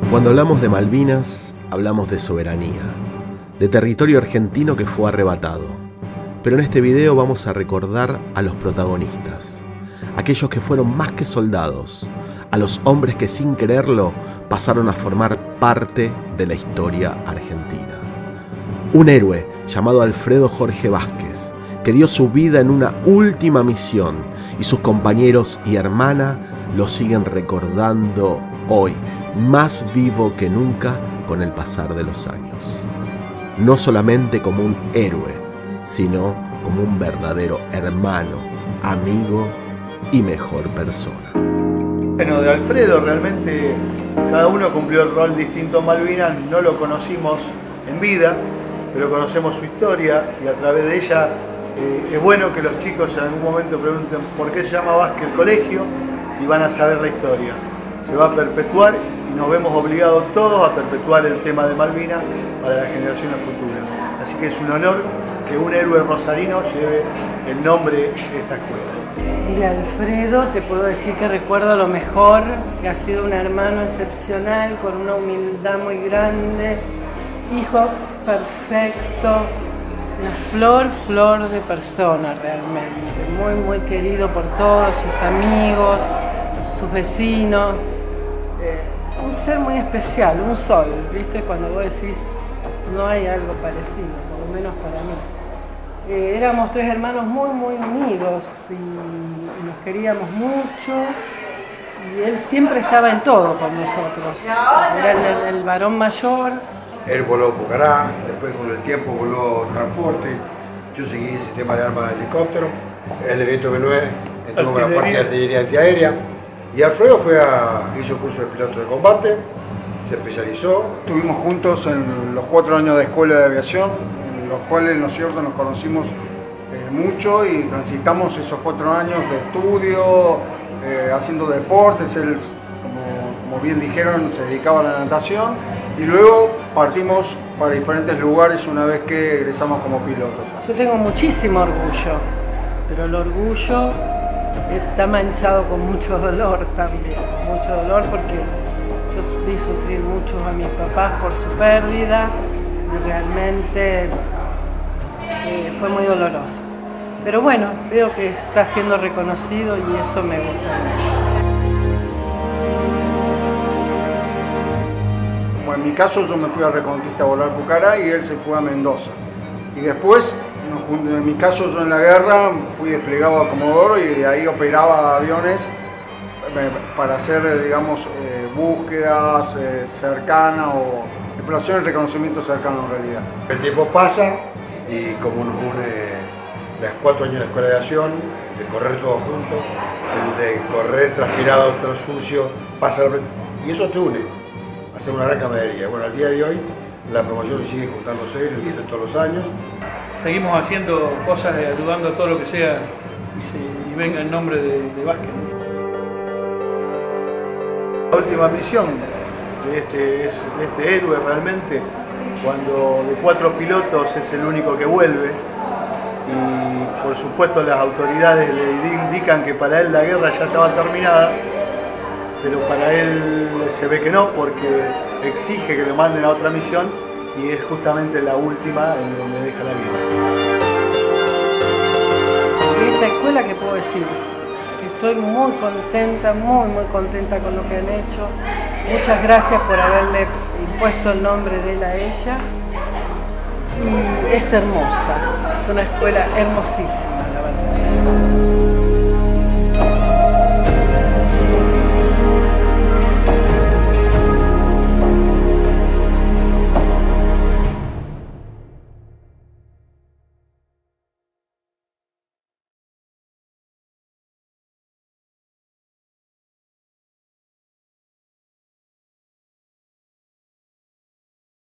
Cuando hablamos de Malvinas, hablamos de soberanía, de territorio argentino que fue arrebatado. Pero en este video vamos a recordar a los protagonistas, aquellos que fueron más que soldados, a los hombres que sin quererlo pasaron a formar parte de la historia argentina. Un héroe llamado Alfredo Jorge Vázquez, que dio su vida en una última misión y sus compañeros y hermana lo siguen recordando hoy, más vivo que nunca con el pasar de los años. No solamente como un héroe, sino como un verdadero hermano, amigo y mejor persona. Bueno, de Alfredo realmente cada uno cumplió el rol distinto en Malvinas, no lo conocimos en vida, pero conocemos su historia y a través de ella es bueno que los chicos en algún momento pregunten por qué se llama Vázquez el colegio y van a saber la historia. Se va a perpetuar y nos vemos obligados todos a perpetuar el tema de Malvinas para las generaciones futuras. Así que es un honor que un héroe rosarino lleve el nombre de esta escuela. Y Alfredo, te puedo decir que recuerdo lo mejor, que ha sido un hermano excepcional, con una humildad muy grande, hijo perfecto, una flor de persona realmente, muy querido por todos sus amigos, sus vecinos, un ser muy especial, un sol, ¿viste? Cuando vos decís, no hay algo parecido, por lo menos para mí. Éramos tres hermanos muy unidos y nos queríamos mucho y él siempre estaba en todo con nosotros. Era el varón mayor. Él voló Pucará, después con el tiempo voló transporte, yo seguí el sistema de armas de helicóptero, el evento Benue entró con la parte de artillería antiaérea y Alfredo hizo curso de piloto de combate, se especializó. Estuvimos juntos en los 4 años de escuela de aviación, en los cuales, ¿no es cierto?, nos conocimos mucho y transitamos esos 4 años de estudio, haciendo deportes. Él, como bien dijeron, se dedicaba a la natación y luego partimos para diferentes lugares una vez que egresamos como pilotos. Yo tengo muchísimo orgullo, pero el orgullo está manchado con mucho dolor también, mucho dolor porque yo vi sufrir mucho a mis papás por su pérdida y realmente fue muy doloroso. Pero bueno, veo que está siendo reconocido y eso me gusta mucho. Bueno, en mi caso yo me fui a Reconquista a volar Pucará y él se fue a Mendoza. Y después, en mi caso yo en la guerra fui desplegado a Comodoro y de ahí operaba aviones para hacer, digamos, búsquedas cercanas o exploraciones y reconocimiento cercano en realidad. El tiempo pasa y como nos une los 4 años de escuela de aviación, de correr todos juntos, el de correr transpirado, sucio, y eso te une, hacer una gran camaradería. Bueno, al día de hoy la promoción sigue juntándose todos los años. Seguimos haciendo cosas, ayudando a todo lo que sea y venga en nombre de Vázquez. La última misión de este héroe realmente, cuando de 4 pilotos es el único que vuelve y por supuesto las autoridades le indican que para él la guerra ya estaba terminada, pero para él se ve que no, porque exige que lo manden a otra misión y es justamente la última en donde deja la vida. De esta escuela, ¿qué puedo decir? Que estoy muy contenta con lo que han hecho. Muchas gracias por haberle impuesto el nombre de él a ella. Y es hermosa, es una escuela hermosísima.